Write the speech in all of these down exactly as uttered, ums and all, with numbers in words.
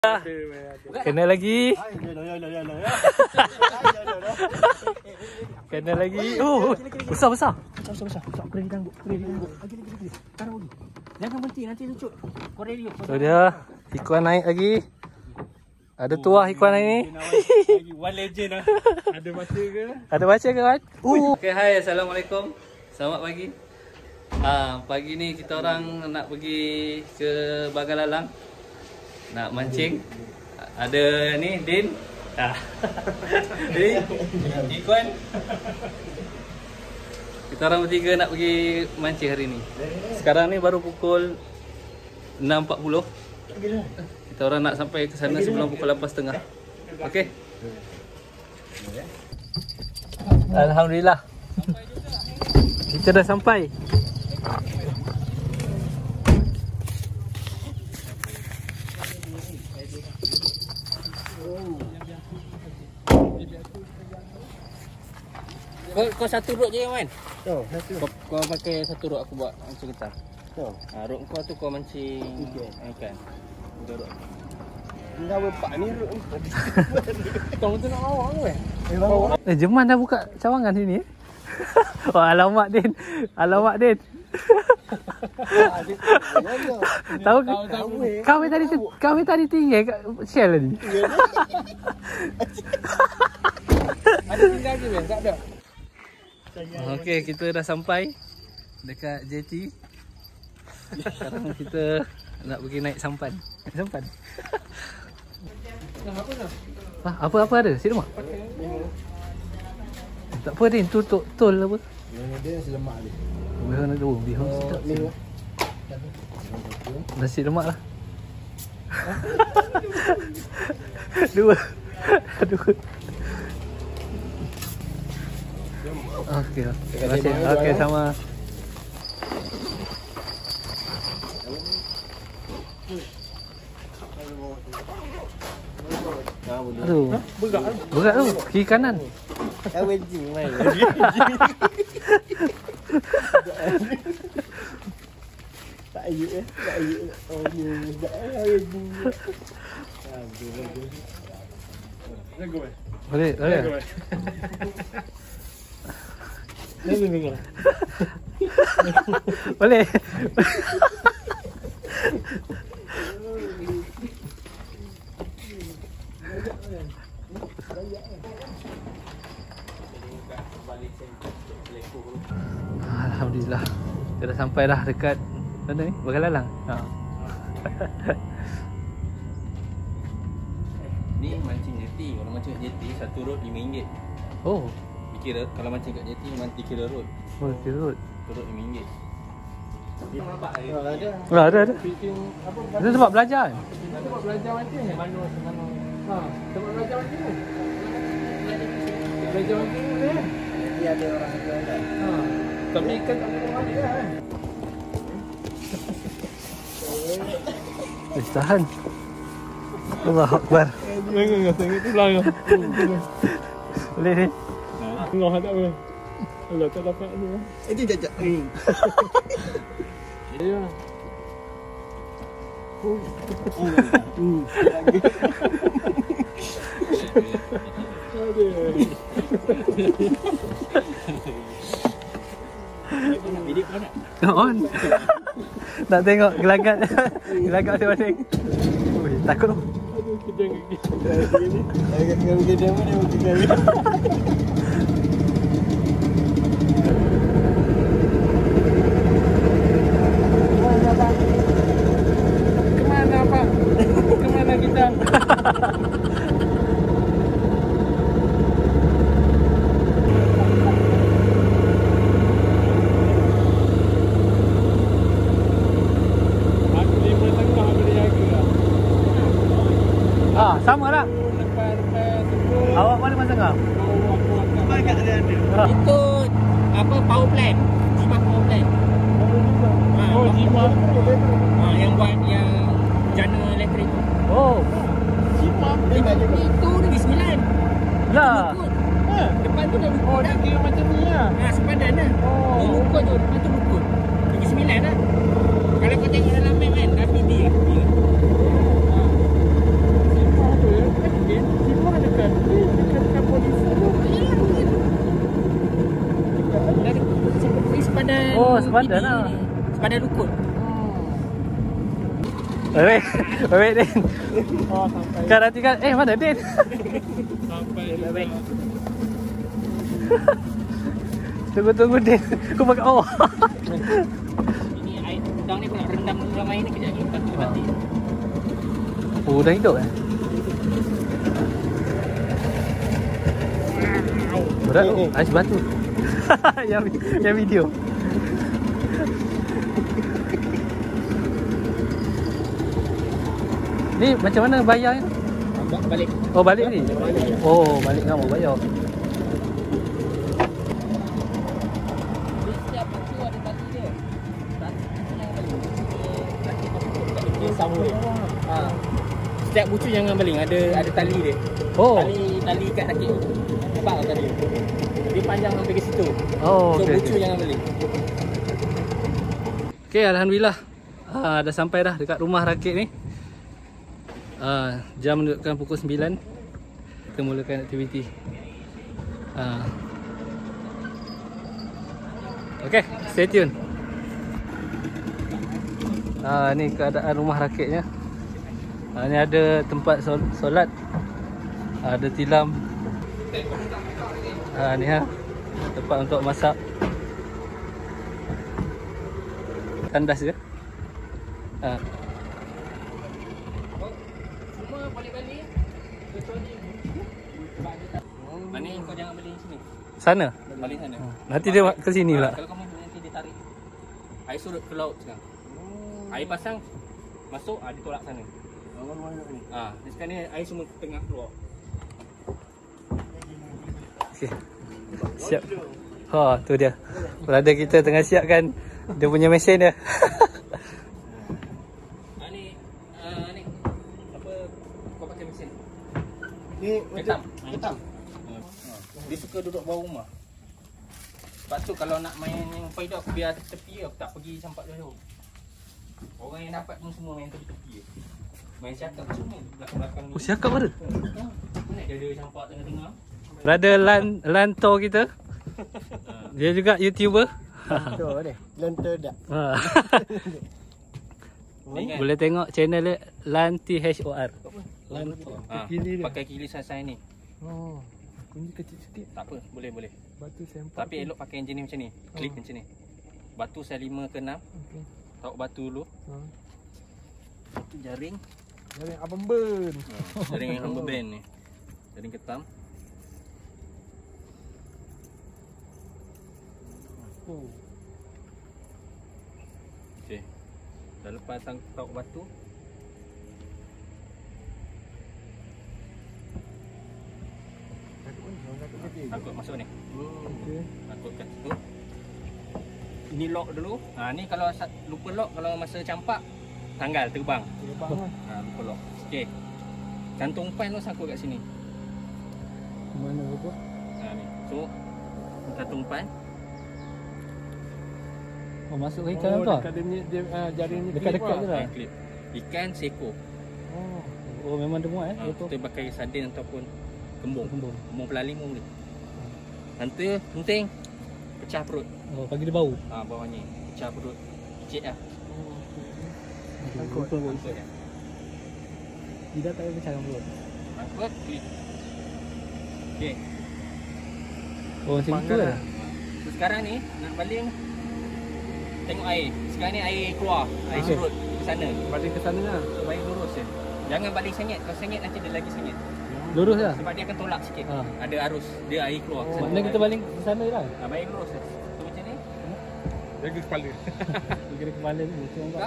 Kena lagi. Kena lagi. Oh, besar besar. Besar besar. Tak boleh ditangguh. Boleh ditangguh. Lagi lagi lagi. Taruh lagi. Jangan berhenti nanti lucut. Korek dia. So dia Hikuan naik lagi. Ada tuah Hikuan naik ni. One legend lah. Ada baca ke? Ada baca ke kan? Uh. Okay, hai, assalamualaikum. Selamat pagi. Ah, pagi ni kita orang nak pergi ke Bagalalang. Nak mancing. Ada ni Din. Ah. Jadi Hikuan. Kita orang bertiga nak pergi mancing hari ni. Sekarang ni baru pukul enam empat puluh. Kita orang nak sampai ke sana sebelum pukul lapan tiga puluh. Okey. Alhamdulillah. Kita dah sampai. Kau, kau satu rod je kan? Oh, satu. Kau, kau pakai satu rod aku buat mancing getah. Oh. Ha, rod kau tu kau mancing ikan. Dua rod. Dah berpak ni rod ni. Kau tu nak bawa ke? Eh, Jeman dah buka cawangan sini eh? Oh, alamak Din. Alamak Din. Tahu ke? Kau tadi kau tadi tinggal kat shell tadi. Ada tinggal je kan? Tak ada. Okey, kita dah sampai dekat J T. Sekarang kita nak pergi naik sampan. Naik sampan. Nah, apa dah? Ah, apa-apa ada? Sini mak. Tak apa Din, tu tol, tol apa? Dia nasi lemak dia. Bihun ada, oh, bihun sedap. Ni. Nasi lemak lah. Dua. Dua. Okey. Terima kasih. Okey, sama. Aduh. Berat. Berat tu. Kiri kanan. Awejing mai. Tak ayuk eh. Tak ayuk. Oh, ni dah awejing. Ah, betul betul. Jago eh. Boleh, boleh. Jago ni. Boleh. Alhamdulillah. Kita dah sampai dah dekat mana ni? Bagalalang. Ha. Ni mancing jeti. Kalau mancing kat jeti satu rod lima ringgit. Oh, Dikira kalau mancing kat jeti memang dikira rod. oh, kirut. Satu rod lima ringgit. Dia nampak air. Oh, ada. Oh, ada ada. Fishing apa? Itu tempat belajar kan? Tempat belajar mancing ni. Mana mana. Ha, tempat belajar mancing ni. Belajar mancing ni. Nanti ada orang jual kan. Ha. Tapi ikan tak boleh mati kan. Eh, tahan. Allahu Akbar. Jangan enggak sangat pulang. Boleh ni. Ngah tak apa. Allah tak dapat ni. Eh, dia jajak. Ya. Hmm. Nak video kau nak? On. Nak tengok gelagat. Gelagat masing-masing. Ui, takut tu. Aduh, kedang gigi. Agak tinggal bikin dia mana mesti kali. Kemana Pak? Kemana kita? Aku lima tengah berniaga lah. Ah, sama lah. Lepas-lepas tu Awak mana masa tengah? Banyak dia ada. itu apa power plant? Jimat power plant. Ha, Oh, jimat. ha, yang buat yang jana elektrik tu. Oh, Jimat. Dia Itu, nak juga. itu Negeri Sembilan. lah. Lukut. Ha. Depan tu dah lukut. Oh, dia kira macam ni lah. Ha, sepadan lah. Oh. Dia lukut tu, depan tu lukut. Negeri Sembilan lah. Kalau kau tengok dalam map kan, dah P D. Ha. Oh, sepadan lah. Sepadan lukut. Wait, wait, Din. Oh, sampai. Kan nanti kan, eh mana Din? Sampai. Baik. Tunggu, tunggu Din. Aku pakai oh. Ini air udang ni aku nak rendam dalam air ni kejap lagi. Lepas tu mati. Oh, dah hidup eh? Berat tu, ais batu. yang, yang video. Ni macam mana bayarnya? Balik. Oh, balik ni? Oh, balik kamu bayar. Setiap batu ada tali dia. Tali jangan baling. Tali dia sama dia. Ha. Setiap bucu jangan baling, ada ada tali dia. Oh. Tali tali kat kaki tu. Nampak tak tadi? Dia panjang sampai ke situ. Oh, So okey. bucu jangan baling. Okey, alhamdulillah. Ah, dah sampai dah dekat rumah rakit ni. Ah, jam menunjukkan pukul sembilan. Kita mulakan aktiviti. Ah. Okey, stay tune. Ah, ni keadaan rumah rakitnya. Ah, ni ada tempat sol solat. Ada tilam. Ah, ni ha. Tempat untuk masak. Tandas ke? Ah. Semua balik-balik. Kecuali bucu. Mana kau jangan baling sini. Sana. Baling sana. Nanti dia ke sini pula. Kalau kamu nanti dia tarik. Air surut ke laut sekarang. Air pasang masuk, ah dia tolak sana. Ah, di sekarang ni air semua tengah keluar. Okey. Siap. Ha, tu dia. Brother kita tengah siapkan dia punya mesin dia. Ah ni, ah ni. Apa kau pakai mesin? Ni Ketam. Ketam. Dia suka duduk bawah rumah. Sebab tu kalau nak main yang faida aku biar tepi, aku tak pergi campak jauh. Orang yang dapat pun semua main tepi-tepi je. Main siakap semua belakang-belakang ni. Oh, siakap ada. Mana dia ada campak tengah-tengah. Brother Lan Lanto kita. Dia juga YouTuber. tu ni. Lenter dak. Ha. Ni kan? Boleh tengok channel dia Lan T H O R. Lanto. Ha, Kiri dia. pakai kilisan saya ni. Oh. Kunci kecil sikit. Tak apa, boleh boleh. Batu sempak. Tapi elok pakai enjin ni macam ni. Klik macam ni. Batu saya lima ke enam. Okey. Taruh batu dulu. Ha. Tu jaring. Jaring abang burn. Ha, jaring yang rubber band ni. Jaring ketam. Oh. Okey. Dah lepas sang taruh batu. Angkut masuk ni. Okey. Angkut kat situ. Ini lock dulu. Ha ni kalau sa- lupa lock, kalau masa campak tanggal terbang. Terbang lah. Ha lupa lock. Okey. Kantung pan tu sangkut kat sini. Mana apa? Ha ni. So kantung pan. Oh, masuk ke Oh, ikan tu? dekat dia ni dia uh, jaring ni Dekat-dekat je lah. Ha, klip. Ikan seekor. Oh. Oh, memang dia muat eh. Ha, Betul. kita pakai sardin ataupun kembung. Kembung. Kembung pelalim pun boleh. Nanti penting pecah perut. Oh, pagi dia bau. Ha bawah ni. Pecah perut. Icit lah. Angkut. Angkut ya. Tidak tak payah pecahkan perut. Angkut, klip. Okey. Oh, macam itu Panggang lah. So, sekarang ni nak baling, tengok air. Sekarang ni air keluar, air Okey. surut ke sana. Balik ke sana lah. So baling lurus je. Jangan baling sengit. Kalau sengit nanti dia lagi sengit. Lurus lah. Sebab dia akan tolak sikit. Ha. Ada arus, dia air keluar. Oh. Maknanya kita baling ke sana je lah. Ha, baling lurus je. So macam ni. Jaga kepala. Kira kepala ni. Macam Buka.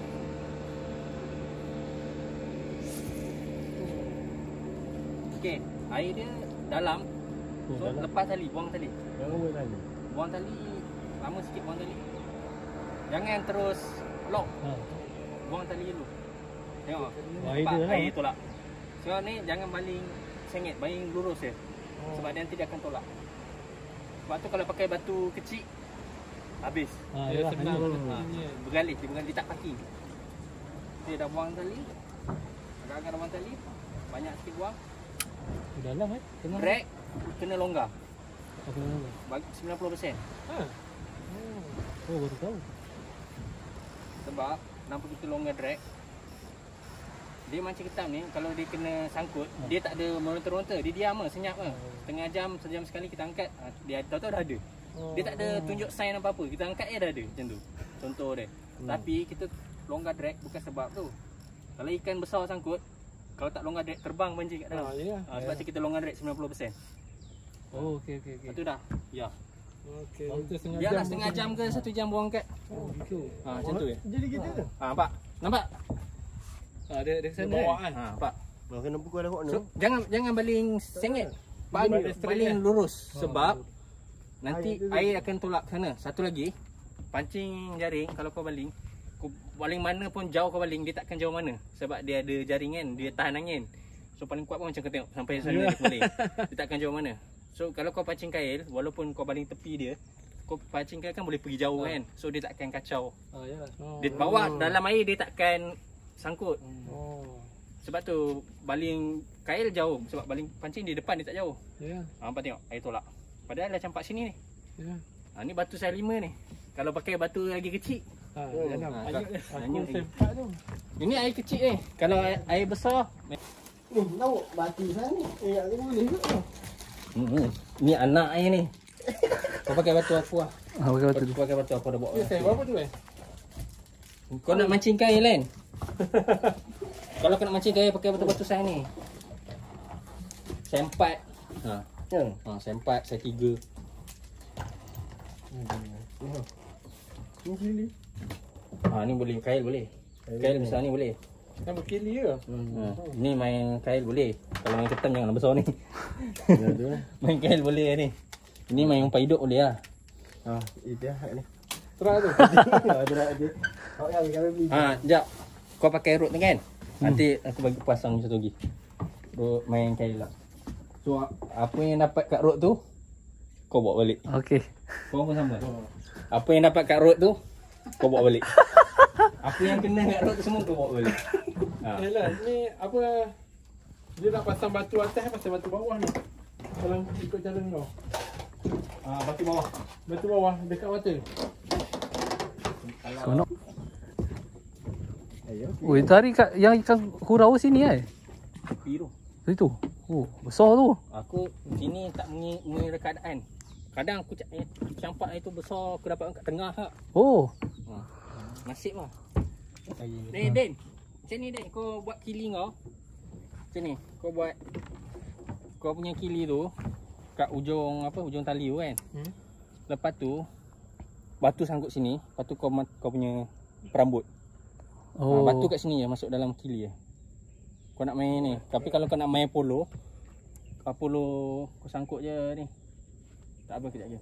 Okey, air dia dalam. Oh, So dalam. lepas tali, buang tali. Jangan buat tadi. Buang tali, lama sikit buang tali. Jangan terus lock. Ha. Buang tali dulu. Tengok. Air Nampak? dia lah. Air tolak. So ni jangan baling sengit, baling lurus je. Oh. Sebab dia nanti dia akan tolak. Sebab tu kalau pakai batu kecil habis. Ha, Dia yalah, senang hanya- ha, bergalih, dia bergalih tak paki. Dia dah buang tali. Agak-agak dah buang tali. Banyak sikit buang. Dalam eh. Tengah. Drag kena longgar. Oh, kena longgar. Bagi sembilan puluh peratus. Ha. Oh, Oh, baru tahu. Sebab nampak kita longgar drag. Dia macam ketam ni, kalau dia kena sangkut, hmm. dia tak ada meronta-ronta, dia diam lah, senyap lah. Setengah jam, sejam sekali kita angkat, dia tahu-tahu dah ada. Oh. Dia tak ada tunjuk sign apa-apa, kita angkat dia dah ada macam tu. Contoh dia. Hmm. Tapi kita longgar drag bukan sebab tu. Kalau ikan besar sangkut, kalau tak longgar drag terbang pancing kat dalam. Ah, ya. Ha, sebab tu kita longgar drag sembilan puluh peratus. Oh, okey okey okey. Itu dah. Ya. Okey. Biarlah setengah jam ke satu jam buang angkat. Oh, gitu. Ha, macam tu ya. Jadi gitu ke? Ha, nampak? Nampak? Ha, dia dia sana. Bawa kan. Ha, nampak? Nah, kena pukul dah kok ni. So, jangan jangan baling sengit. Baling, baling lurus sebab nanti air akan tolak ke sana. Satu lagi, pancing jaring kalau kau baling, kau baling mana pun jauh kau baling, dia takkan jauh mana. Sebab dia ada jaring kan, dia tahan angin. So paling kuat pun macam kau tengok sampai sana dia baling. Dia takkan jauh mana. So kalau kau pancing kail, walaupun kau baling tepi dia, kau pancing kail kan boleh pergi jauh kan. So dia takkan kacau. Oh, yalah. Dia bawa dalam air dia takkan sangkut. Oh. Sebab tu baling kail jauh, sebab baling pancing di depan dia tak jauh. Ya. Yeah. Ha, nampak tengok air tolak. Padahal dah campak sini ni. Ya. Yeah. Ha, ni batu saiz lima ni. Kalau pakai batu lagi kecil. Ha, oh, jangan. ha, Ayat aku sempat tu. Ini air kecil ni. Kalau air, air besar, Oh, lauk batu sana ni. Eh, aku boleh ke? hmm, ni anak air ni. Kau pakai batu aku lah. Ah, pakai batu. Kau pakai batu aku dah bawa. Ya, saya berapa tu eh? Kau nak mancing kail kan? Kalau kau nak mancing kail pakai batu-batu saiz ni. Saiz empat. Ha. Ya. Ha, saiz empat, saiz tiga. Ni sini. Ha, ni boleh kail boleh. Kail besar ni boleh. Kan berkili ke? Hmm. Ha. Ni main kail boleh. Kalau main ketam jangan besar ni. Ya tu. Main kail boleh ni. Ini main umpan hidup boleh lah. Ha, itu dah ni. Terang tu. Ha, terang tu. Kau yang kami beli. Ha, jap. Kau pakai rod ni kan? Nanti aku bagi pasang satu lagi. Rod main kail lah. So apa yang dapat kat rod tu kau bawa balik. Okey. Kau pun sama. Apa yang dapat kat rod tu kau bawa balik. Apa yang kena kat rod tu semua kau bawa balik. Ha. Yalah, ni apa dia nak pasang batu atas pasang batu bawah ni. Kalau ikut jalan kau. Ah, ha, batu bawah. Batu bawah dekat mata. Sonok. Oh, tadi kat yang ikan hurau sini eh. Tepi tu. Itu. Oh, besar tu. Aku sini tak mengira keadaan. Kadang aku campak itu besar, aku dapat kat tengah tak. Oh. Ha. Nasib lah. Den, Den. Macam ni Den, kau buat kili kau. Macam ni, kau buat kau punya kili tu kat ujung apa, ujung tali tu kan. Hmm? Lepas tu batu sangkut sini, lepas tu kau kau punya perambut. Oh. Ha, batu kat sini je masuk dalam kili je. Kau nak main ni. Tapi kalau kau nak main polo, polo kau sangkut je ni. Tak apa, kejap je.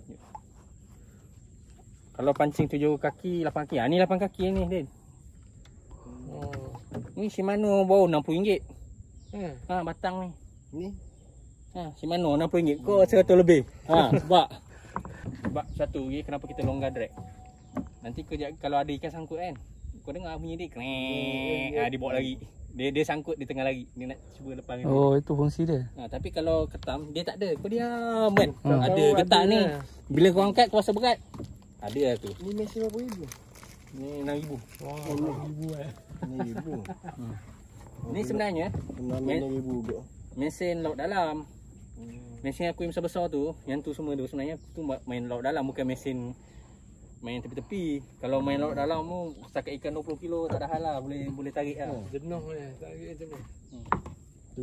Kalau pancing tujuh kaki, lapan kaki. Ha, ni lapan kaki ni, Den. Oh. Ni Shimano baru enam puluh ringgit. Hmm. Ha, batang ni. Ni. Ha, Shimano enam puluh ringgit. Kau seratus lebih. Ha, sebab sebab satu lagi kenapa kita longgar drag. Nanti kejap kalau ada ikan sangkut kan. Kau dengar bunyi dia krek. Ha, dia bawa lagi. Dia dia sangkut di tengah lagi. Dia nak cuba lepas ni. Oh, itu fungsi dia. Ha, tapi kalau ketam dia tak ada. Kau diam kan. Hmm. Ada getak ni. Bila kau angkat kau rasa berat. Ada lah tu. Ni mesin berapa ribu? Ni enam ribu. Wah, enam ribu eh. enam ribu. Hmm. Ni sebenarnya enam ribu tu. Mesin laut dalam. Mesin aku yang besar-besar tu, yang tu semua tu sebenarnya tu main laut dalam, bukan mesin main tepi-tepi. Kalau main laut dalam tu setakat ikan dua puluh kilo tak ada hal lah, boleh boleh tarik lah. Oh, jenuh eh, tarik jenuh. Hmm. Tu.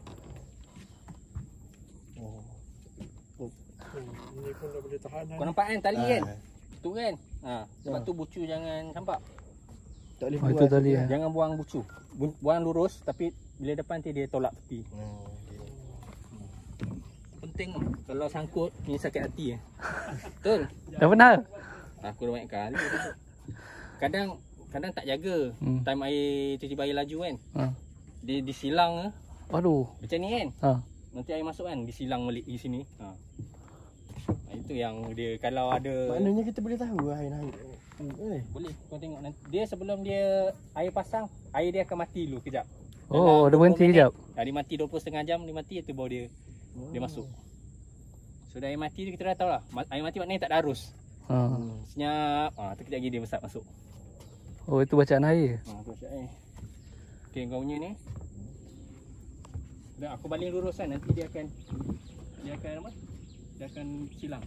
Oh. Oh. Ini pun dah boleh tahan. Kau nampak kan tali kan? Tu kan? Ha, sebab tu bucu jangan campak. Tak boleh buang. Itu tali. Jangan buang bucu. Bu buang lurus tapi bila depan nanti dia tolak tepi. Oh, okay. Penting kalau sangkut ni sakit hati eh. Betul? Dah pernah? Aku dah banyak kali. Kadang kadang tak jaga hmm. time air tiba-tiba air laju kan. Ha. Dia disilang ke. Aduh. Macam ni kan? Ha. Nanti air masuk kan disilang balik di sini. Ha. Itu yang dia kalau ada. Maknanya kita boleh tahu air naik. Boleh. Boleh. Kau tengok nanti dia sebelum dia air pasang, air dia akan mati dulu kejap. Oh, dia berhenti kejap. Ha, dia mati dua puluh setengah jam, dia mati itu baru dia oh. dia masuk. So dah air mati tu kita dah tahu lah. Air mati maknanya tak ada arus. Ha. Senyap. Ah, tu kejap lagi dia besar masuk. Oh, itu bacaan air. Ha, tu bacaan air. Okey, kau punya ni. Dah aku baling lurus kan, nanti dia akan dia akan apa? Dia akan silang.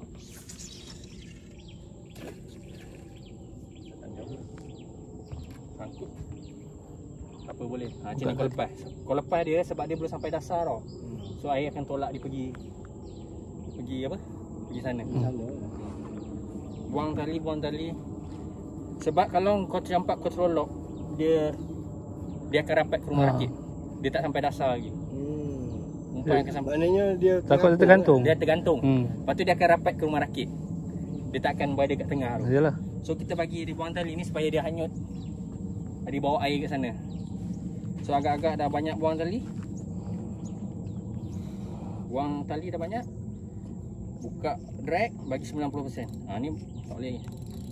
Sangkut. Apa boleh. Ha, macam ni kau lepas. Kau lepas dia sebab dia belum sampai dasar tau. Hmm. So air akan tolak dia pergi pergi apa? Pergi sana. Di sana. Buang tali, buang tali. Sebab kalau kau tercampak kau terolok, dia dia akan rapat ke rumah Ha. rakit. Dia tak sampai dasar lagi. Hmm. Umpan akan sampai. Maknanya dia Takut dia tergantung. Dia tergantung. Hmm. Lepas tu dia akan rapat ke rumah rakit. Dia tak akan berada kat tengah tu. Yalah. So kita bagi dia buang tali ni supaya dia hanyut. Dia bawa air kat sana. So agak-agak dah banyak buang tali. Buang tali dah banyak. Buka drag bagi sembilan puluh peratus. Ha ni tak boleh lagi.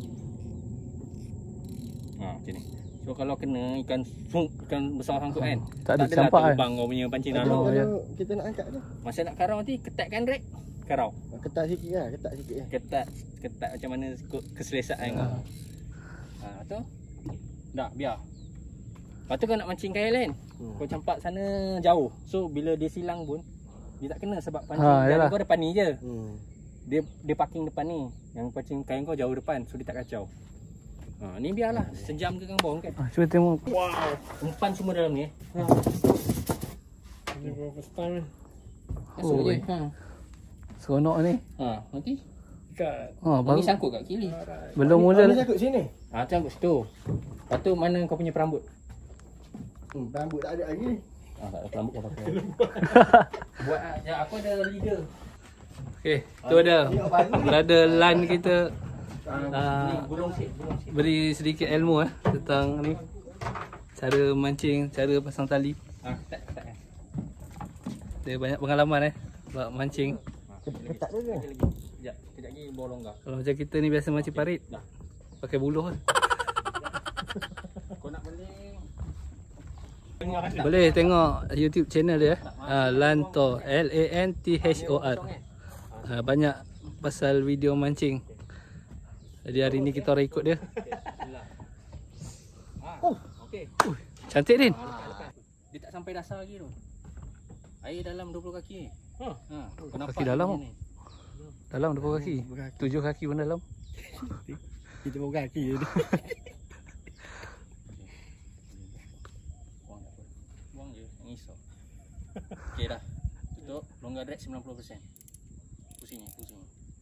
Ha macam ni. So kalau kena ikan sung, ikan besar sangkut kan. Tak ada adalah campak kan? terbang kau punya pancing Kalau, nano. Oh, ya. kalau kita nak angkat tu, Masa nak karau nanti ketatkan drag. Karau. ketat sikit lah, ketat sikit lah. Ketat ketat macam mana keselesaan kau. Ha tu. Dah biar. Lepas tu kau nak mancing kail kan. Hmm. Kau campak sana jauh. So bila dia silang pun dia tak kena sebab pancing Ha, dia yalah. kau depan ni je. Hmm. Dia dia parking depan ni. Yang pancing kail kau jauh depan so dia tak kacau. Ha ni biarlah sejam ke kang bawang kan. Ha, cuba tengok. Wow, umpan semua dalam ni eh. Ha. Ini berapa setang ni? Masuk Oh, je. eh. Ha. Seronok ni. Ha, nanti Kat. Ha, Bang baru ni sangkut kat kiri. belum Ni- mula. ni sangkut sini. Ha, tu sangkut situ. Lepas tu mana kau punya perambut? Hmm, rambut tak ada lagi ni. Ah, tak ada perambut kau pakai. Buat ah, ya, aku ada leader. Okey, tu ada. Berada LAN kita Ah, ni gulung sikit, gulung sikit. beri sedikit ilmu eh tentang ni. Cara mancing, cara pasang tali. Ah, ketat, ketat kan. Dia banyak pengalaman eh buat mancing. Ketat dia ke? Lagi, lagi. Sekejap, sekejap lagi bawa longgar. Kalau macam kita ni biasa mancing parit, Dah. pakai buluh lah. Kau nak beli Boleh tengok YouTube channel dia eh. Uh, Lantor, L A N T H O R. Uh, banyak pasal video mancing. Jadi hari ni kita orang ikut dia. Oh, okey. Uh, cantik Din. Dia tak sampai dasar lagi tu. Air dalam dua puluh kaki ni. Ha. Ha, kau nampak Kaki dalam ni. Dalam dua puluh kaki. Tujuh kaki pun dalam. Kita bawa kaki je. Buang apa? Buang je, yang risau. Okey dah. Tutup, longgar drag sembilan puluh peratus. Pusing ni, pusing.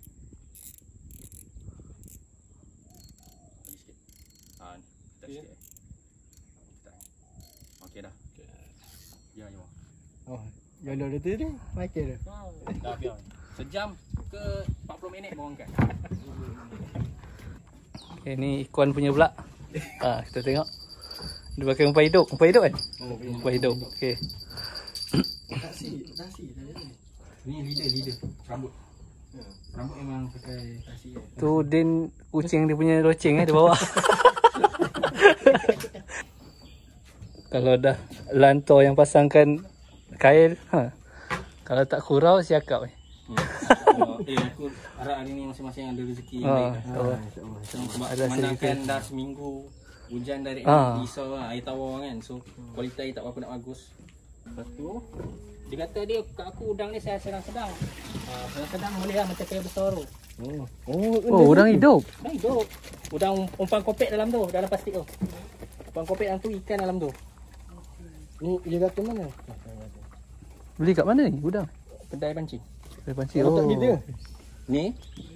Lagi sikit. Ha, ni. Ketat sikit. eh. Ketat. Okey dah. Ya, ya. Oh, jalan dia tu ni. Makan dia. Dah biar. Sejam ke empat puluh minit bawa angkat. Okay, ni Ikuan punya pula. Ha, kita tengok. Dia pakai umpan hidup. Umpan hidup kan? Oh, Umpan hidup. Okey. Tasi, tasi dah ni. Ni leader, leader. Rambut. Rambut memang pakai tasi eh. Tu Din kucing dia punya loceng eh dia bawa. Kalau dah Lantor yang pasangkan kail, ha. Kalau tak kurau siakap eh. Eh, aku harap hari ni masing-masing ada rezeki yang Ha, baik. insya-Allah. Sebab Ada memandangkan sedikit. dah seminggu hujan dari Ah. ni risau lah, air tawar kan. So kualiti air tak berapa nak bagus. Lepas tu dia kata dia kat aku udang ni saya sedang-sedang. Ha, sedang-sedang boleh lah macam kail besar tu. Oh, oh, Oh, udang hidup. Dah hidup. Udang umpan kopek dalam tu, dalam plastik tu. Umpan kopek dalam tu, ikan dalam tu. Ni dia kata mana? Beli kat mana ni udang? Kedai pancing. Dari pancing. Oh, tak kita. Ni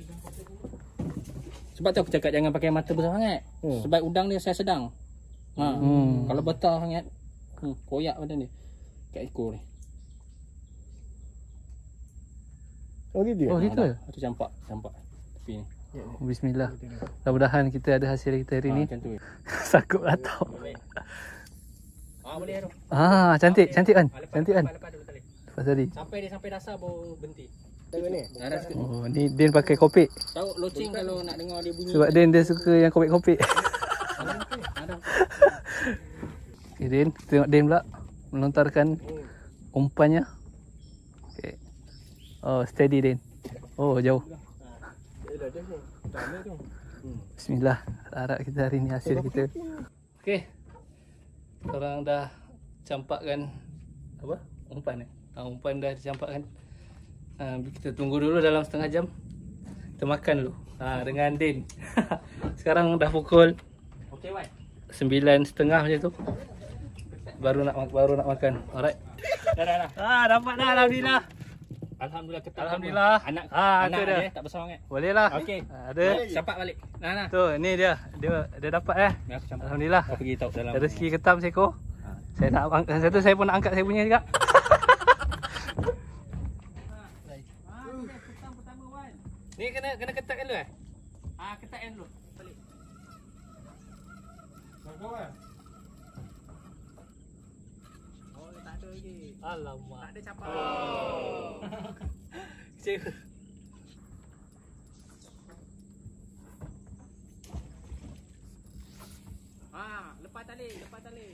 sebab tu aku cakap jangan pakai mata besar sangat. Hmm. Sebab udang dia saya sedang. Ha. Hmm. Kalau besar sangat hmm, koyak badan dia. Kat ekor ni. Oh, gitu. Oh, Oh, gitu. Ha, tu campak, campak. Tepi ni. Bismillah. Mudah-mudahan kita ada hasil kita hari Ha, ni. macam tu. Sakut atau. Ah boleh tu. Ah, cantik, cantik kan? Ha, lepas, Cantik kan? Lepas, lepas, lepas, lepas. Lepas tadi. Sampai dia sampai dasar baru berhenti. Tengok ni. Darah sikit. Oh, ni Din pakai kopek. Tahu loceng kalau nak dengar dia bunyi. Sebab Din dia suka yang kopek-kopek. Ada. Ada. Okay, Din. Tengok Din pula melontarkan umpannya. Okay. Oh, steady Din. Oh, jauh. dah dah tu. Dah ada tu. Hmm. Bismillah. Harap kita hari ni hasil kita. Okey. Orang dah campakkan apa? Umpan eh. Ha, umpan dah dicampakkan. Ha, kita tunggu dulu dalam setengah jam. Kita makan dulu. Ha, dengan Din. Sekarang dah pukul Okey, Wan. sembilan setengah macam tu. Baru nak baru nak makan. Alright. Dah dah dah. Ah, dapat dah alhamdulillah. Alhamdulillah ketam. Alhamdulillah. Anak Ah, anak tu dia. dia tak besar sangat. Boleh lah. Okey. Ada. Campak balik. Nah nah. Tu, ni dia. Dia dia dapat eh. Ni aku campak. Alhamdulillah. Aku pergi tahu dalam. Rezeki ketam seekor. Saya nak angkat satu, saya pun nak angkat saya punya juga. Ni kena kena ketat dulu eh? Ah, ketatkan dulu. Balik. Kawan. Oh, tak ada lagi. Alamak. Tak ada campak. Oh. Kecewa. Ah, lepas tali, lepas tali.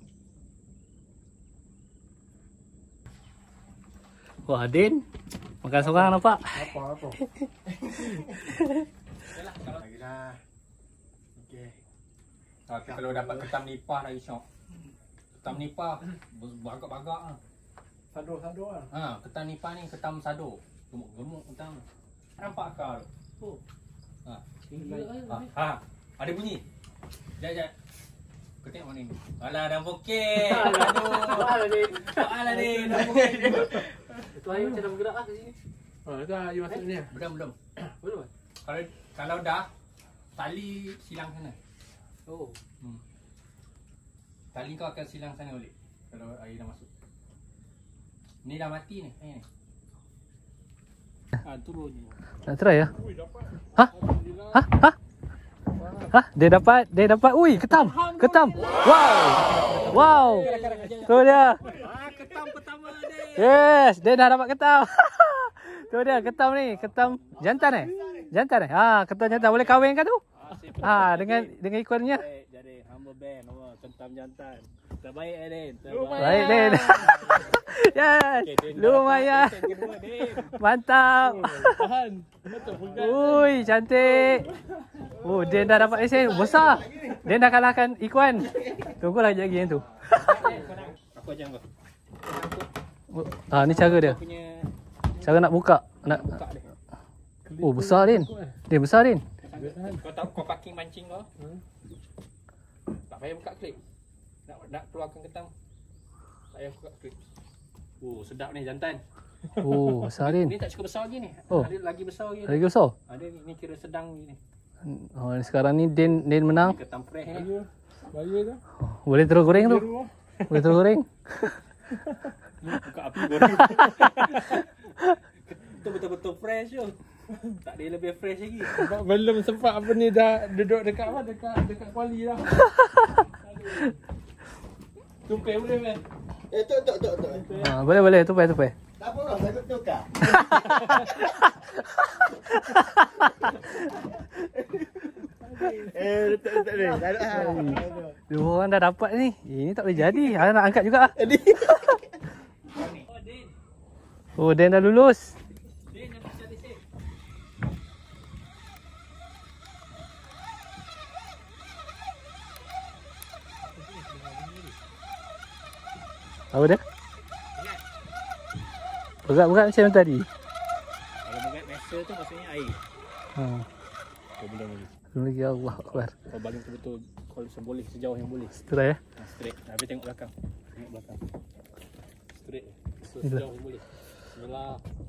Wah, Din. Makan seorang nampak. Apa apa. Yalah, kalau Lagi dah. Okey. okay, kalau dapat ketam nipah lagi syok. Ketam nipah bagak-bagak ah. Sado-sado ah. Ha, ketam nipah ni ketam sado. Gemuk-gemuk ketam. Nampak akal. Oh. Ha. Ha. ha. Ada bunyi. Jap jap. Kau tengok mana ni? Alah dah bokeh. Aduh. Alah, Din. Alah Din, dah bokeh. Itu air macam dah bergerak lah kat sini. Ha, dah you masuk ni. Belum belum. Belum eh? Kalau kalau dah tali silang sana. Oh. Hmm. Tali kau akan silang sana balik kalau air dah masuk. Ni dah mati ni, air ni. Ha, turun ni. Nak try ya? Hah? Hah? Hah? Hah? Dia dapat, dia dapat. Ui, ketam. Ketam. Wow. Wow. Tu dia. Ah, ketam pertama ni. Yes, dia dah dapat ketam. Tu dia ketam ni, ketam jantan eh? Jantan eh? Ha, ketam jantan boleh kahwin kan tu? Ha, dengan dengan ikonnya. Jadi hamba band oh, kentam jantan. Terbaik Adin. Baik, Din. Yes. Lumayan. Mantap. Tahan. Betul pun. Ui, cantik. Oh, Din dah dapat lesen besar. Din dah kalahkan Ikwan. Tunggulah lagi yang tu. Aku ajar kau. Ah, ni cara dia. Punya Cara nak buka. Nak. buka dia. Oh, besar Din. Din besar Din. Kau tahu kau parking mancing kau? Hmm. Tak payah buka klip. Nak nak keluarkan ketam. Tak payah buka klip. Oh, sedap ni jantan. Oh, besar Din. Ni tak cukup besar lagi ni. Oh. Ada lagi besar lagi. Lagi besar. Ada ni, ni kira sedang ni. Oh, sekarang ni Din Din menang. Ni ketam fresh ni. Bahaya. Bahaya dah. Oh, boleh terus goreng tu. Boleh terus goreng. Buka api goreng. Itu betul-betul fresh tu. Tak ada lebih fresh lagi. Sebab belum sempat apa ni dah duduk dekat apa dekat dekat kuali dah. Tupai boleh kan? Eh, tok, tok, tok, tok. Ha, boleh boleh tupai tupai. Tak apa lah, saya tukar. Eh, letak, letak ni. Tak ada hal. Dua orang dah dapat ni. Ini tak boleh jadi. Ha, nak angkat juga. Oh, Dan dah lulus. Apa dia? Berat-berat macam tadi. Kalau berat biasa tu maksudnya air. Ha. Kau belum lagi. Belum lagi Allah Akbar. Kau bagi betul-betul kalau seboleh sejauh yang boleh. Try ya. Ha, straight. Habis tengok belakang. Tengok belakang. Straight. So, Itulah. sejauh yang boleh. Bismillah.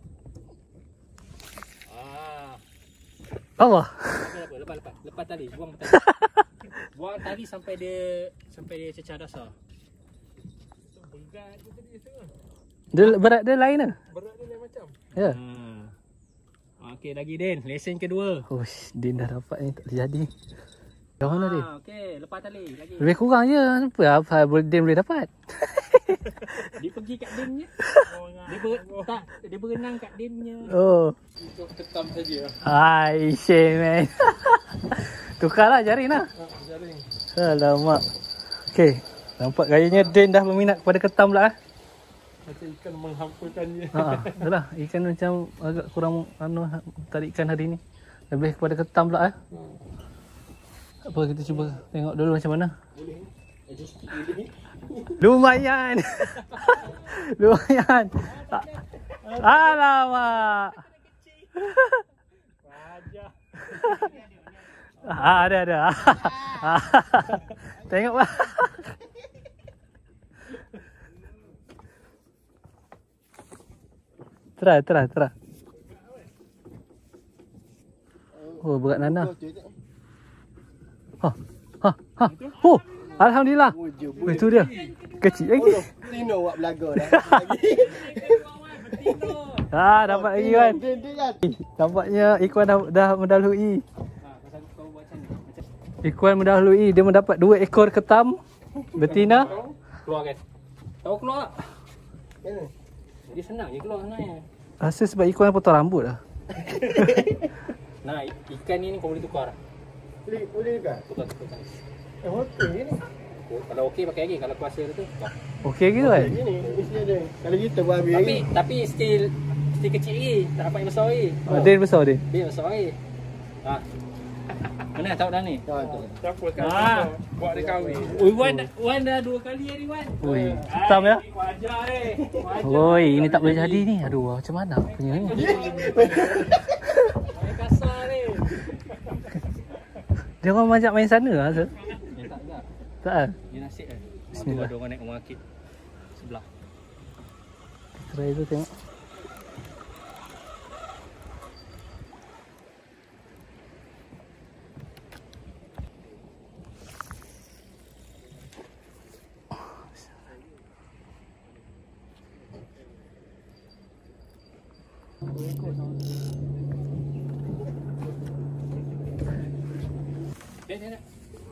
Ah. Allah. Lepas, lepas, lepas, lepas. Lepas tali, buang tali. Buang tali sampai dia sampai dia cecah dasar. Berat tu tadi setengah. Dia berat dia lain ke? Berat dia lain macam. Ya. Hmm. Okey lagi Din, lesen kedua. Uish, Din dah dapat ni tak boleh jadi. Yang mana Din? Ah, okey, lepas tali lagi. Lebih kurang je. Apa apa boleh Din boleh dapat? Dia pergi kat Din je. Dia ber, tak, dia berenang kat Din punya. Oh. Untuk ketam saja. Hai, shame man. Tukarlah jari lah. Ha, jaring. Alamak. Okey. Nampak gayanya Din dah berminat kepada ketam pula eh. Macam ikan menghampakannya. Ha, itulah ikan macam agak kurang anu tarikan hari ni. Lebih kepada ketam pula eh. Apa kita cuba tengok dulu macam mana. Boleh. Adjust sikit boleh. Lumayan. Lumayan. Alamak. Raja. Ah, ada ada. Tengok lah. Try, try, try. Oh, berat Nana. Ha, ha, ha. Oh, alhamdulillah. Oh, itu dia. Kecil lagi. Tino buat belaga dah. Ah, dapat lagi kan. Nampaknya Ikhwan dah, dah mendahului. Ikhwan mendahului. Dia mendapat dua ekor ketam betina. Keluar kan? Tahu keluar tak? Dia senang je keluar sebenarnya. Rasa sebab Ikhwan potong rambut lah. Nah, ikan ni, ni kau boleh tukar. Boleh, boleh juga. Tukar, tukar. Eh, okey ni. Oh, kalau okey pakai lagi, kalau kuasa tu tukar. Okey gitu kan? Ini mesti ada. Kalau kita buat habis Tapi tapi still still kecil lagi, tak dapat yang besar lagi. Oh. Din besar Din. Dia besar lagi. Ha. Mana tahu dah ni? Ha tu. Siapa kan? Ha. Buat dia kahwin. Oi, Wan dah Wan dah dua kali hari Wan. Oi, ketam ya. Wajar eh. Oi, ini tak boleh jadi ni. Aduh, macam mana punya ni? Main kasar ni. Dia orang majak main sana lah, Sir. Dia tak dah. Tak ah. Dia nasib kan. Bismillah. Ada orang naik rumah akid sebelah. Try tu tengok. Dia dia nak.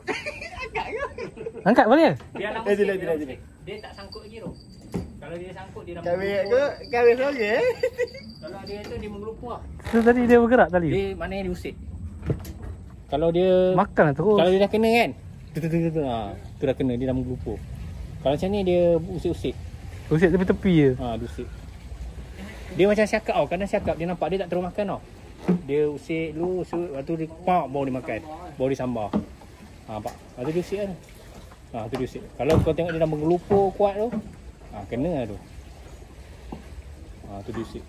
Angkat boleh? Biar lama Eh, sikit, tidak, biar tidak, lama tidak. sikit. Dia tak sangkut lagi tu. Kalau dia sangkut dia dah Kahwin menggelupur. ke? Kahwin lagi eh. Kalau dia tu dia menggelupur lah. Tu tadi dia bergerak tadi. Dia mana yang diusik. Kalau dia Makan lah terus. kalau dia dah kena kan. Tu tu tu tu. Ha, tu dah kena dia dah menggelupur. Kalau macam ni dia usik-usik. Usik tepi-tepi je. Ha, dia usik. Dia macam syakap tau. Kadang syakap dia nampak dia tak terus makan tau. Dia usik dulu, usik, lepas tu dia pak baru dia makan. Baru dia sambar. Ha, pak. Lepas tu dia usik kan. Ha, tu dia usik. Kalau kau tengok dia dah menggelupur kuat tu, ha, kena lah tu. Ha, tu dia usik.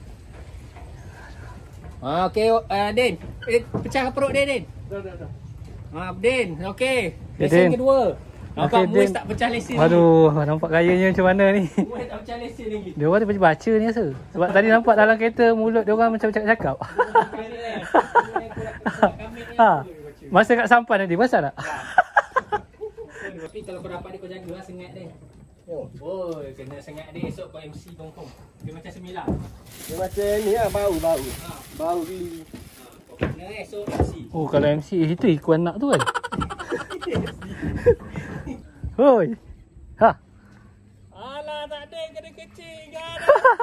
Ha, okey, uh, Din. Eh, pecah perut dia, Din. Dah dah dah. Ha, Din. Okey. Ya, Lesen Din. kedua. Nampak Okey, Muiz Din. tak pecah lesen lagi. Aduh, nampak gayanya macam mana ni. Muiz tak pecah lesen lagi. Dia orang dia baca ni rasa. Sebab tadi nampak dalam kereta mulut dia orang macam cakap-cakap. Ha. Masa kat sampan tadi, pasal tak? Tapi kalau kau dapat dia kau jaga lah sengat dia. Oh, Oh, kena sengat dia esok kau M C confirm. Dia macam semilang. dia macam ni lah bau bau. Bau gili. Kau kena esok M C. Oh, kalau M C itu Ikhwan nak tu kan? Hoi. Ha. Alah, tak ada kena kecil kan.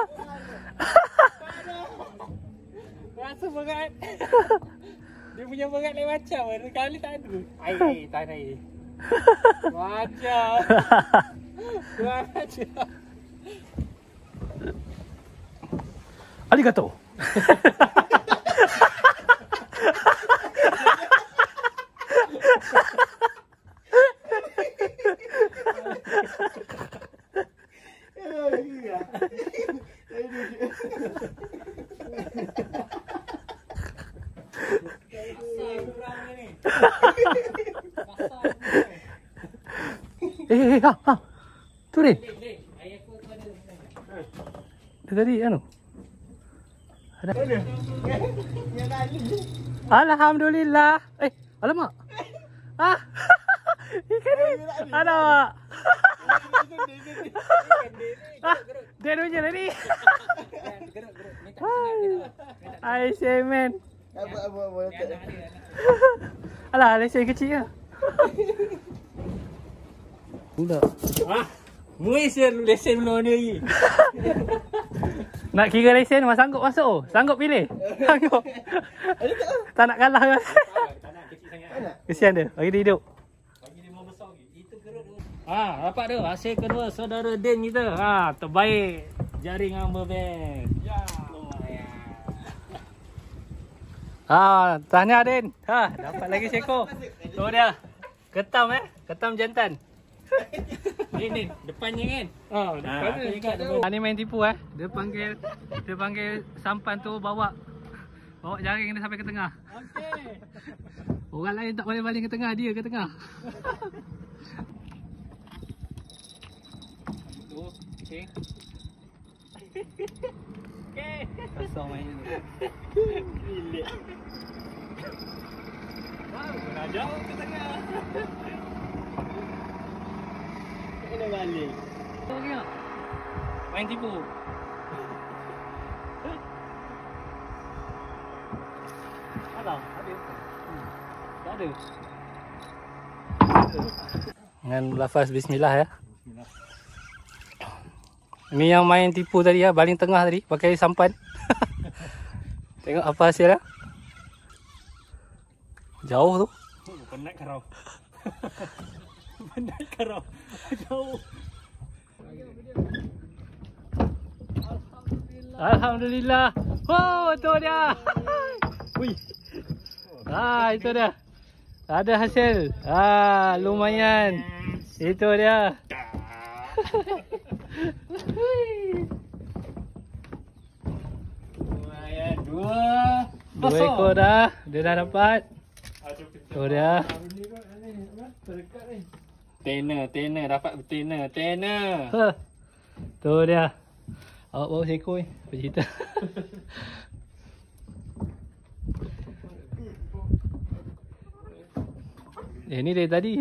Rasa berat. Dia punya berat lain macam. Kali tak ada. Air, air, tahan air. Wajar. Kurang ajar. Arigato. Eh, eh, ha, ha. Tu Din. Dia tadi anu. Ada. Alhamdulillah. Eh, alamak. Ah. Ikan ni. Alamak. Ah, dia punya tadi. I say man. Apa apa apa. Alah, lesen kecil lah. Pula. Ah, Muiz je lesen belum dia lagi. Nak kira lesen memang sanggup masuk oh. Sanggup pilih. Sanggup. Tak nak kalah kan. Tak nak kecil sangat. Kesian dia. Bagi dia hidup. Bagi dia mau besar lagi. Itu gerut dia. Ha, dapat tu hasil kedua saudara Din kita. Ha, terbaik jaring Amber Van. Ya. Lumayan. Ah, tahniah Din. Ha, dapat lagi seekor. Tu dia. Ketam eh, ketam jantan. Ini depannya kan. Ah, Ah, depan ni. dekat Ah, ni main tipu eh. Dia panggil dia panggil sampan tu bawa bawa jaring dia sampai ke tengah. Okey. Orang lain tak boleh baling ke tengah, dia ke tengah. Tu, okey. Okey. Pasang main tu. Bilik. Wow, dah jauh ke tengah. Kena balik. Tu dia. Main tipu. Ada, ada. Hmm. Tak ada. Dengan lafaz bismillah ya. Bismillah. Ni yang main tipu tadi ya, baling tengah tadi pakai sampan. Tengok apa hasil ya. Jauh tu. Penat karau. Penat karau. Jauh. Alhamdulillah. Oh, tu dia. Wih. Ah, itu dia. Ada hasil. Ah, lumayan. Itu dia. Lumayan dua. Dua ekor dah. Dia dah dapat. Tu dia. Terdekat ni. Tena, tena dapat tena, tena. Ha. Tu dia. Awak bawa seekor ni. Apa cerita? Eh, ni dari tadi.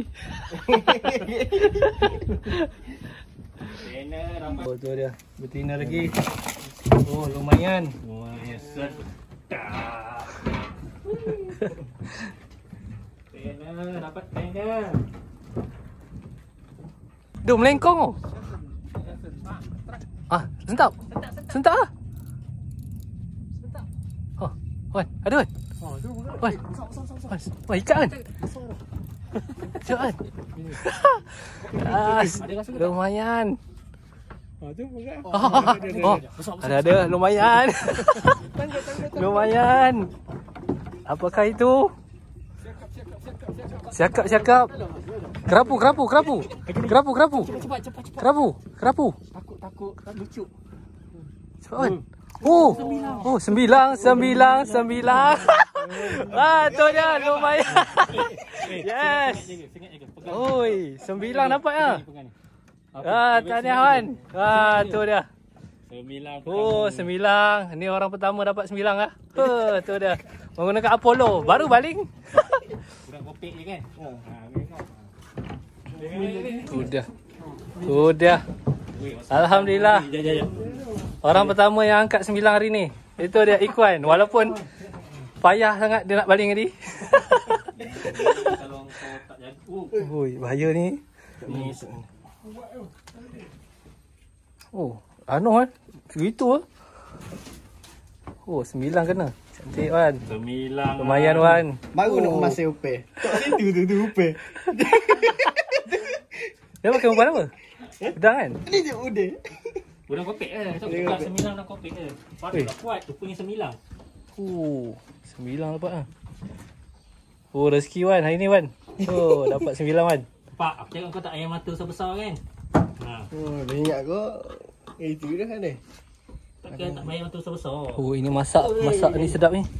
Tena dapat. Oh, tu dia. Betina lagi. Oh, lumayan. Lumayan sedap. Tena dapat tena. Duh, melengkong oh. Ah, sentak. Sentak ah. Oh, Wan, ada Wan. Oh, tu bukan. Wan. Wan, Wan ikat kan? Ikat kan? Ah, lumayan. Oh, tu bukan. Oh, oh, ada ada lumayan. Lumayan. Apakah itu? Siakap, siakap. Kerapu, kerapu, kerapu. Kerapu, kerapu. Cepat, cepat, cepat. Kerapu, kerapu. Takut, takut. Tak lucu. Cepat kan? Oh, oh, sembilang, sembilang, sembilang. Ah, tu dia, lumayan. Yes. Oi, sembilang dapat ah. Ah, tahniah Wan. Ah, tu dia. Sembilan. Oh, sembilang. Ni orang pertama dapat sembilang ah. Ha, tu dia. Menggunakan Apollo, baru baling. Budak kopek je kan? Ha. Ha, tengok. Sudah. Sudah. Alhamdulillah. Jap, jap, jap. Orang pertama yang angkat sembilang hari ni. Itu dia Ikwan. Walaupun payah sangat dia nak baling tadi. Kalau kau tak jadi. Oh, Oi, bahaya ni. ni Oh, anu kan. Segitu ah. Oh, sembilan kena. Cantik Wan. sembilan. Lumayan Wan. Baru nak Oh. masih upeh. Tak situ tu tu upeh. Dia pakai umpan apa? Pedang kan? Ni je udah. Budak kopek eh. So, Budak budak kopek. sembilan dan kopek eh. Patut Eh. tak kuat. Tu punya sembilan. Oh, sembilan dapat ah. Oh, rezeki Wan hari ni Wan. Oh, dapat sembilan Wan. Pak, aku cakap kau tak ayam mata besar kan? Ha. Oh, dia ingat kau. Eh, itu dah kan dia. Takkan tak bayar mata besar-besar. Oh, ini masak. Masak ni sedap ni.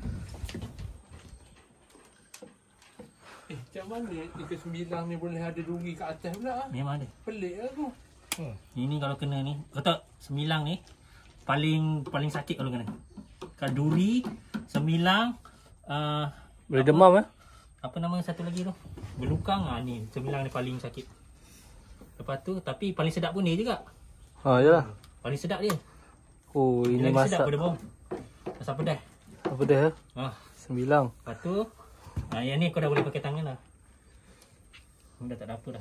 Eh, macam mana ikan sembilang ni boleh ada duri kat atas pula? ah? Memang ada. Pelik lah tu. Ini kalau kena ni, kata sembilang ni paling paling sakit kalau kena. Kalau duri, sembilang, uh, Boleh demam eh? apa nama satu lagi tu? Belukang ah ni, sembilang ni paling sakit. Lepas tu tapi paling sedap pun dia juga. Ha, yalah. Paling sedap dia. Oh, Dia ini lagi sedap masak. pada bawang. Asam pedas. Apa dah? eh? Ha, Sembilang. lepas tu ah yang ni kau dah boleh pakai tangan dah. Kau dah tak ada apa dah.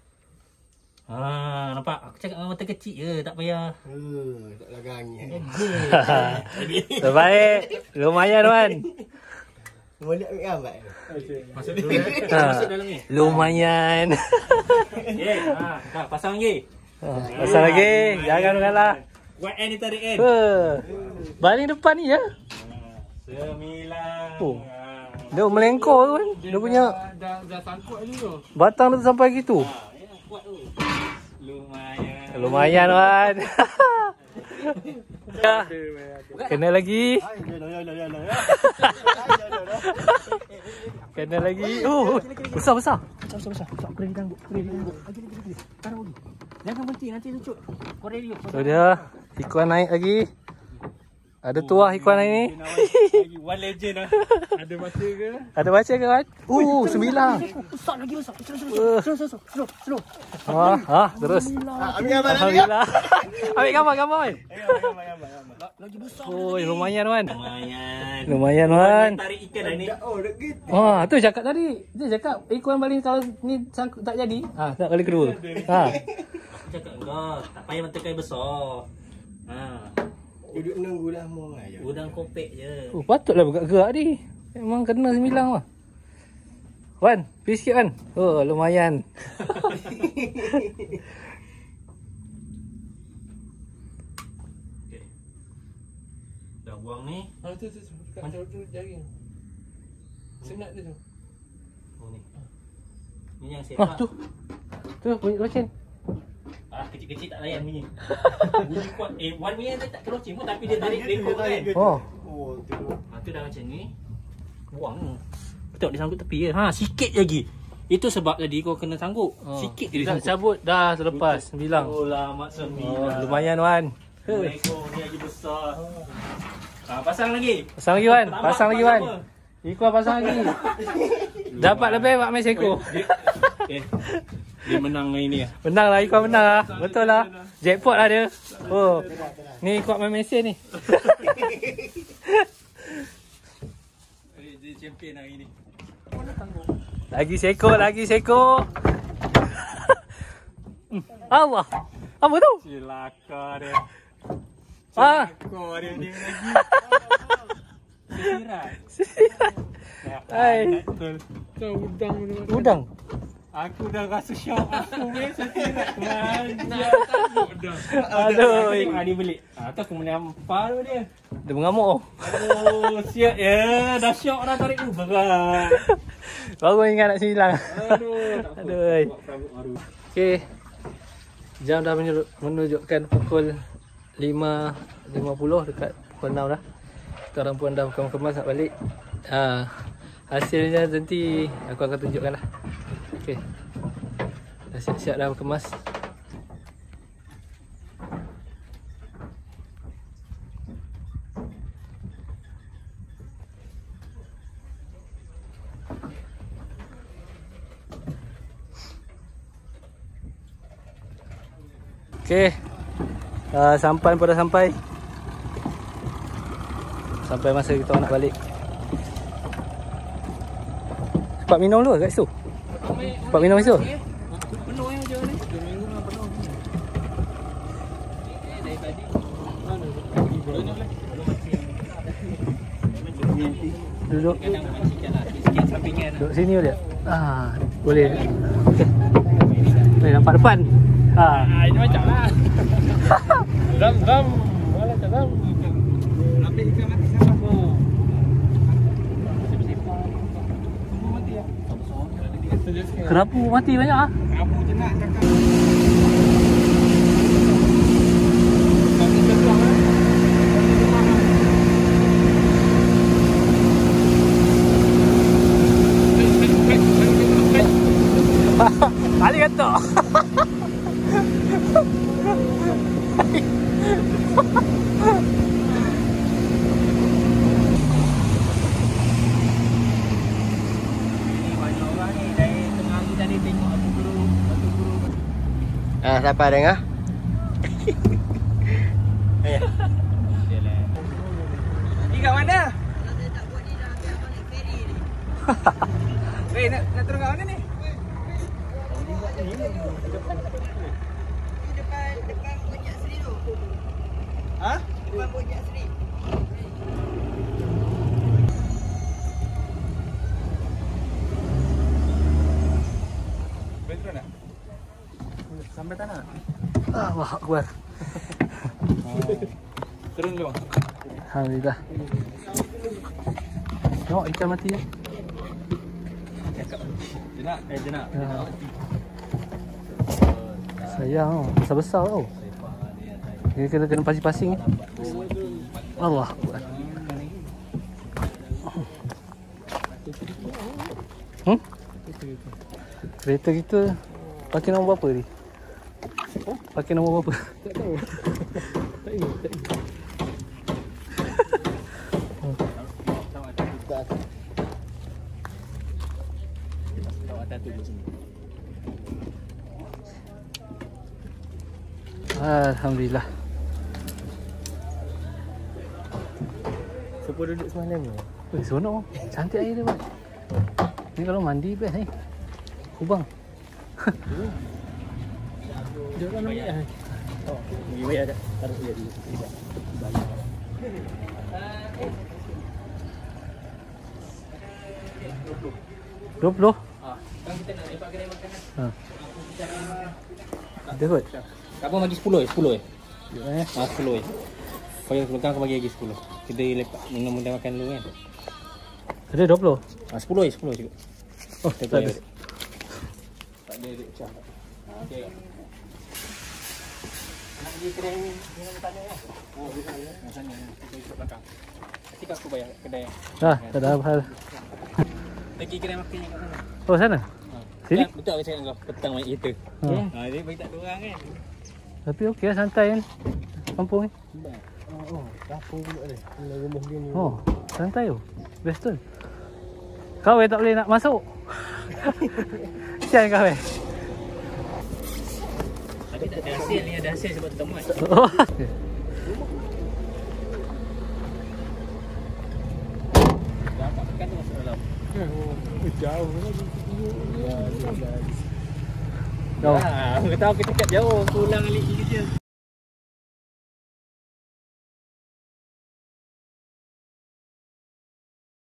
Ha, nampak? Aku cakap dengan mata kecil je, tak payah. Oh, tak lagang ni. Terbaik. Lumayan Wan. Boleh ambil gambar. Masuk dalam Ha. Masuk dalam ni. Lumayan. Okey, ha, dah pasang lagi. Ha, pasal lagi. Jangan mengalah. Buat N ni tarik N. Ha. Baling depan ni ya. Ha, Sembilan. Oh. Dia melengkor tu kan. Dia, dia punya dah, dah, dah sangkut ni tu. batang tu sampai gitu. Ha, ya, kuat tu. Lumayan. Lumayan Wan. Ya. Kena lagi. Kena lagi. Oh, besar besar. Besar besar. Tak boleh diganggu. Boleh diganggu. Lagi lagi lagi. Taruh lagi. Jangan berhenti nanti lucut. Kau ready. Tu dia. Ikuan naik lagi. Ada tuah ikuan naik ni. One legend lah. Ada baca ke? Ada baca ke Wan? Uh, sembilan. Besar lagi besar. Slow slow slow slow slow slow. Ah, ah, terus. Ambil gambar. Alhamdulillah. Ambil gambar gambar Wan. Lagi besar. Oh, lumayan Wan. Lumayan. Lumayan Wan. Tarik ikan dah ni. Oh, dah gitu. Wah, tu cakap tadi. Dia cakap ikuan balik kalau ni sangkut tak jadi. Ah, tak kali kedua. Ha. Cakap kau tak payah mentekai besar. Ha. Duduk nunggu lama aja. Udang kopek je. Oh, patutlah bergerak-gerak ni. Memang kena sembilan lah. Wan, pergi sikit Wan. Oh, lumayan. Okay. Dah buang ni. Ah, tu tu tu. Dekat tu jaring. Senat dia tu. Oh ni. Ni yang Ah, sepak. tu. Tu bunyi loceng. Ah, kecil-kecil tak layan bunyi. Bunyi kuat. Eh, one ni dia tak keloceng pun tapi dia tarik rekod kan. Oh. Oh, tu. Ha, tu dah macam ni. Buang. Tengok dia sangkut tepi je. Ha, sikit lagi. Itu sebab tadi kau kena sangkut. Oh. Sikit je dia Dah sangkut. cabut dah selepas bilang. Oh lah, mak sembilan. Oh, lumayan Wan. Ekor ni lagi besar. Ha, pasang lagi. Pasang lagi Wan. Tambah Pasang lagi Wan. sama. Ikuan pasang lagi. Dapat lebih Pak Mes ekor. Eh, dia menang hari ni. Menang lah, Ikuan menang lah. Betul lah. Jackpot lah dia. Oh. Ni Ikuan main mesin ni. Dia champion hari ni. Lagi seko, lagi seko. Allah. Apa tu? Celaka dia. Ah. Kau dia dia lagi. Sisiran. Hai. Betul. Tu udang ni. Udang. Aku dah rasa syok. Aku ni setiap manja. Udang. Aduh. Ah, dia belik. Ah, tu aku menampar dia. Dia mengamuk. Aduh, siap ya. Dah syok dah tarik tu. Berat. Baru ingat nak silang. Aduh, tak apa. Aduh. Buat perabot baru. Okey. Jam dah menunjuk- menunjukkan pukul lima lima puluh dekat pukul enam dah. Kita orang pun dah kemas-kemas nak balik. Ha, hasilnya nanti aku akan tunjukkan lah. Okey. Dah siap-siap dah kemas. Okey. Uh, sampan pun dah sampai. Sampai masa kita nak balik. Cepat minum dulu kat situ. Cepat minum situ. Penuh yang macam ni. Dua minggu lah penuh. Eh, dari tadi. Mana? Belum boleh. Duduk. Kadang mancingkan lah. Sikit sampingan lah. Duduk sini boleh. Ah, boleh. Okey. Boleh nampak depan. Ha. Ah, ini macam lah. Ram ram. Wala tak ram. Ambil ikan mati sama. Kerapu mati banyak ah. Kamu je nak cakap. Ali kata. Ah, siapa dengar? Ni kat mana? Weh, nak nak turun kat mana ni? Depan depan Bojak Seri tu. Ha? Depan Bojak Seri. Boleh turun tak? Sampai tanah. Ah, wah, akbar. Turun dulu. Alhamdulillah. Tengok ikan mati ya. Dia nak, eh dia nak. Ya. Sayang tau, besar-besar tau. Dia kena kena pasing-pasing ni. Allah. Hmm? Kereta kita pakai nombor berapa ni? Pakai nombor berapa? Tak tahu. Tak ingat, tak ingat. Alhamdulillah. Siapa duduk semalam ni? Weh, seronok. Cantik air dia, Bang. Ni kalau mandi best ni. Kubang. Jangan nak bayar. Oh, pergi bayar dah. Taruh dia dulu. Dua puluh. Ah, sekarang kita nak lepak kedai makanan. Ha. Ada kot. Abang bagi sepuluh eh? sepuluh eh? Eh. Ah, sepuluh eh. Kau yang sepuluh kan aku bagi lagi sepuluh. Kita lepak minum dan makan dulu kan. Ada dua puluh. Ah, sepuluh eh, sepuluh cukup. Oh, tak ada. Tak ada duit pecah. Ah, okey. Nak pergi kedai ni, minum sana kan? Oh, di sana. Di sana. Kita ikut belakang. Nanti aku bayar kedai. Dah, tak ada hal. Pergi kedai makan yang kat sana. Oh, sana. Sini? Betul, betul aku cakap kau. Petang main kereta. Ha. Ha, dia bagi tak ada orang kan. Tapi okey lah, santai kan. Kampung ni. Oh, dapur pula ni. Dalam rumah dia ni. Oh, santai tu. Best tu. Kau eh tak boleh nak masuk. Sian kau eh. Tapi tak ada hasil ni, ada hasil sebab temuan. Oh. Dapat makan tu masuk dalam. Oh, jauh lagi. Ya, ya, ya. Jauh. Ah, aku tahu aku cakap jauh, aku ulang alik kerja.